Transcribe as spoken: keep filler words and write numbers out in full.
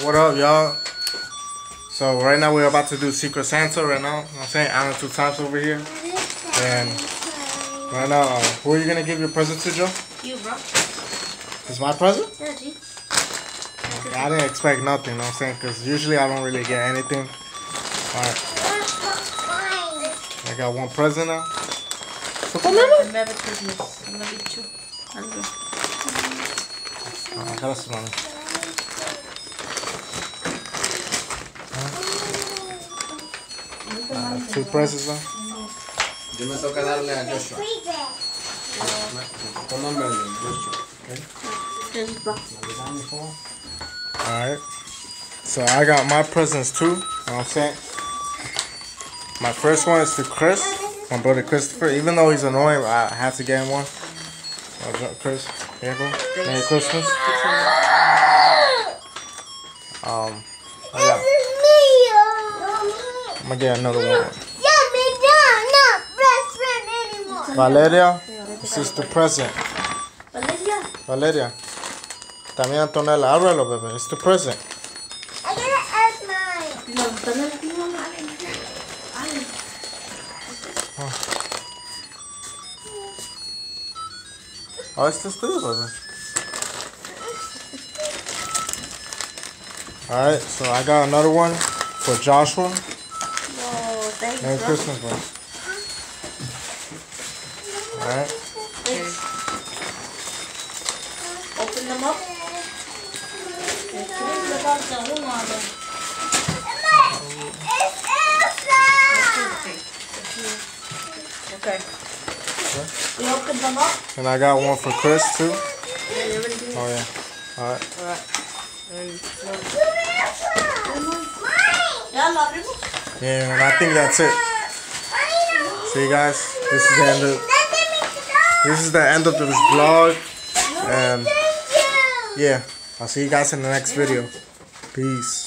What up, y'all? So right now we're about to do Secret Santa right now. You know what I'm saying? Alan two times over here. And right now, uh, who are you gonna give your present to, Joe? You, bro. It's my present? Yeah, G. Okay, I didn't expect nothing, you know what I'm saying? Because usually I don't really get anything. Alright. I got one present now. So come on. Merry Christmas. I love you too. Ah, acá las manos. Ah, two presents now. Yo me toca darle a Joshua. Con nombre de Joshua. Okay. Alright. So I got my presents too. You know what I'm saying? My first one is to Chris, my brother Christopher. Even though he's annoying, I have to get him one. So, Chris, here you go. Merry Christmas. Um, I got, I'm gonna get another one. Valeria, this is the present. Valeria. Valeria. También Antonella, ábrelo, bebé. It's the present. I gotta ask mine. No, Antonella, no, no. Oh, este es tuyo, bebé. Alright, so I got another one for Joshua. No, thank you, Merry bro. Christmas, bro. Alright. Thanks. Open them up. Okay. We opened them up. And I got one for Chris, too. And everything. Oh, yeah. Alright. Alright. Yeah, la abrimos. Yeah, and I think that's it. See, guys, this is the end of this is the end of this vlog, and yeah, I'll see you guys in the next video. Peace.